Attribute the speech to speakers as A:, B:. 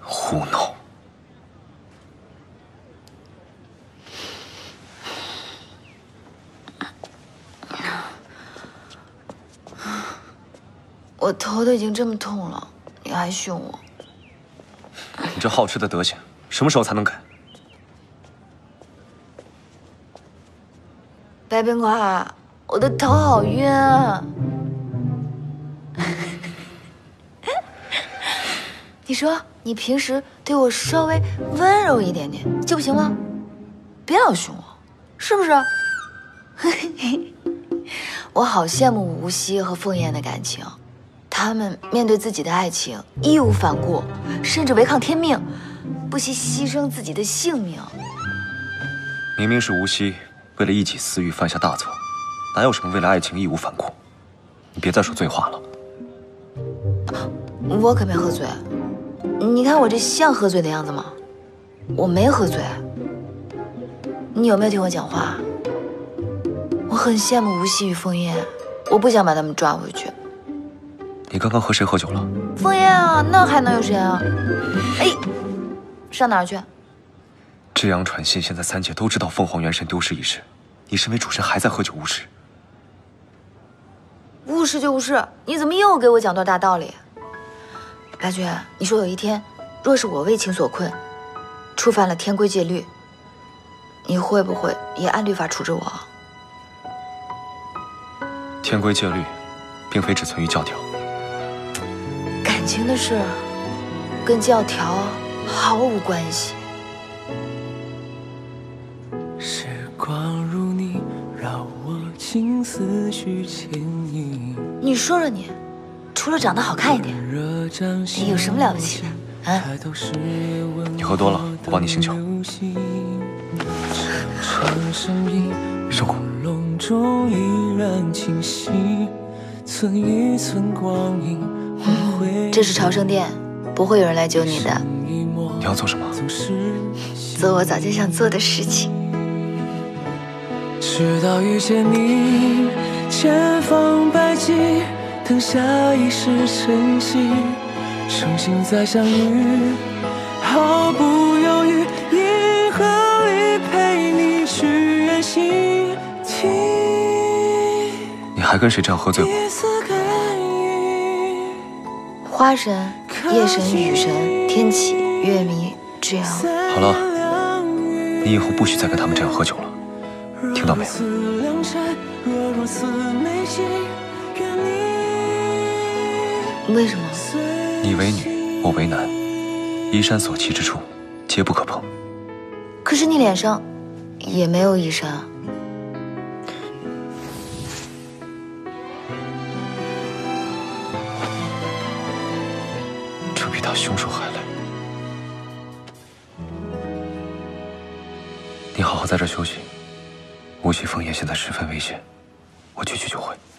A: 胡闹！
B: 我头都已经这么痛了，你还凶我？
A: 你这好吃的德行，什么时候才能改？
B: 白冰块，我的头好晕啊！你说你平时对我稍微温柔一点点就不行吗？别老凶我，是不是？我好羡慕吴曦和凤燕的感情，他们面对自己的爱情义无反顾，甚至违抗天命，不惜牺牲自己的性命。
A: 明明是吴曦为了一己私欲犯下大错，哪有什么为了爱情义无反顾？你别再说醉话了。
B: 我可没喝醉，你看我这像喝醉的样子吗？我没喝醉。你有没有听我讲话？我很羡慕吴曦与凤燕，我不想把他们抓回去。
A: 你刚刚和谁喝酒了？
B: 凤燕啊，那还能有谁啊？哎，上哪儿去？
A: 这样传信，现在三界都知道凤凰元神丢失一事，你身为主神还在喝酒误事。
B: 误事就误事，你怎么又给我讲段大道理？白绝，你说有一天，若是我为情所困，触犯了天规戒律，你会不会也按律法处置我？
A: 天规戒律，并非只存于教条。
B: 感情的事，跟教条毫无关系。
C: 时光如你，让我情思绪牵引。
B: 你说说你，除了长得好看一点，你有什么了不起的啊？
A: 你喝多了，我帮你醒酒。受苦。
B: 这是朝圣殿，不会有人来救你的。
A: 你要做什么？
B: 做我早就想做的事情。
C: 直到遇见你，千方百计等下一世晨曦，重新再相遇，毫不犹豫，银河里陪你去远行。
A: 你还跟谁这样喝醉过？
B: 花神、夜神、雨神、天启、月迷，这样。
A: 好了，你以后不许再跟他们这样喝酒了，听到没有？
B: 为什么？
A: 你为女，我为男，衣衫所及之处，皆不可碰。
B: 可是你脸上也没有衣衫啊。
A: 这比他凶手还累。你好好在这休息。无锡凤燕现在十分危险，我去救会。